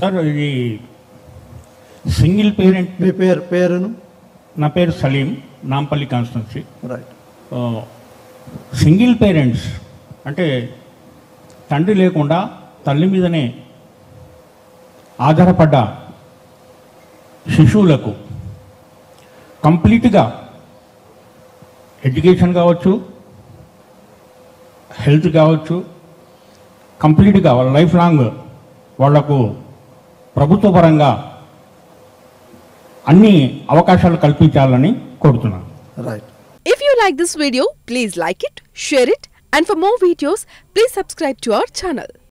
Sir ఇది single parent. మీ పేరును? నా పేరు Salim, Nampally constituency. Right. Single parents అంటే తండ్రి లేకుండా తల్లి మీదనే ఆధారపడ్డ శిశువులకు కంప్లీట్గా ఎడ్యుకేషన్ కావచ్చు, హెల్త్ కావచ్చు, కంప్లీట్గా వాళ్ళ లైఫ్ లాంగ్ వాళ్లకు ప్రభుత్వ పరంగా అన్ని అవకాశాలు కల్పించాలని కోరుతున్నాను. Right. If you like this video, please like it, share it, and for more videos, please subscribe to our channel.